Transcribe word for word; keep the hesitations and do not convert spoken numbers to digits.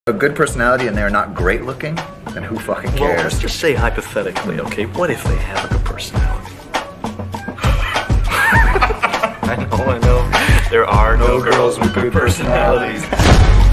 A good personality and they're not great looking, then who fucking cares? Well, let's just say hypothetically, okay? What if they have a good personality? I know, I know. There are no, no girls with good personalities.